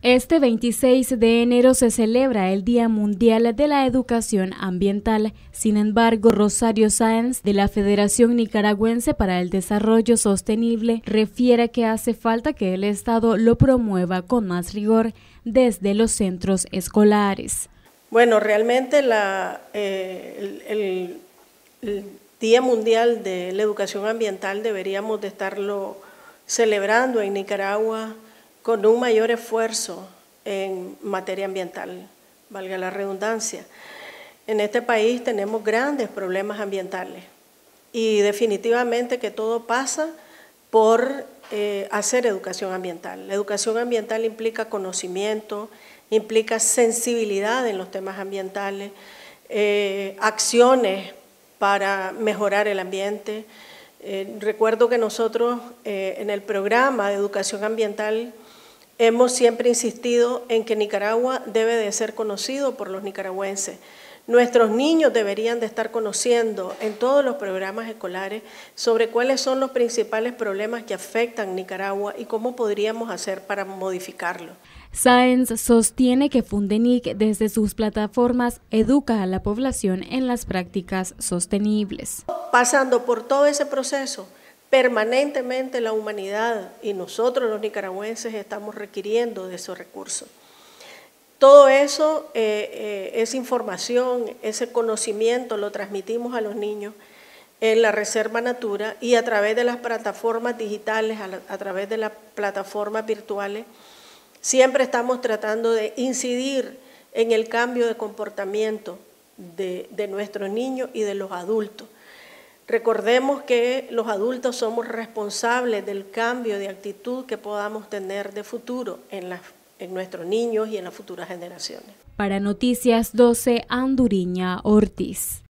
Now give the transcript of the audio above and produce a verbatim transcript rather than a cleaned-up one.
Este veintiséis de enero se celebra el Día Mundial de la Educación Ambiental. Sin embargo, Rosario Sáenz, de la Federación Nicaragüense para el Desarrollo Sostenible, refiere que hace falta que el Estado lo promueva con más rigor desde los centros escolares. Bueno, realmente la, eh, el, el, el Día Mundial de la Educación Ambiental deberíamos de estarlo celebrando en Nicaragua con un mayor esfuerzo en materia ambiental, valga la redundancia. En este país tenemos grandes problemas ambientales y definitivamente que todo pasa por eh, hacer educación ambiental. La educación ambiental implica conocimiento, implica sensibilidad en los temas ambientales, eh, acciones para mejorar el ambiente. Eh, recuerdo que nosotros eh, en el programa de educación ambiental hemos siempre insistido en que Nicaragua debe de ser conocido por los nicaragüenses. Nuestros niños deberían de estar conociendo en todos los programas escolares sobre cuáles son los principales problemas que afectan a Nicaragua y cómo podríamos hacer para modificarlo. Sáenz sostiene que Fundenic desde sus plataformas educa a la población en las prácticas sostenibles. Pasando por todo ese proceso, permanentemente la humanidad y nosotros los nicaragüenses estamos requiriendo de esos recursos. Todo eso, eh, eh, esa información, ese conocimiento lo transmitimos a los niños en la Reserva Natura y a través de las plataformas digitales, a, la, a través de las plataformas virtuales, siempre estamos tratando de incidir en el cambio de comportamiento de, de nuestros niños y de los adultos. Recordemos que los adultos somos responsables del cambio de actitud que podamos tener de futuro en, la, en nuestros niños y en las futuras generaciones. Para Noticias doce, Anduriña Ortiz.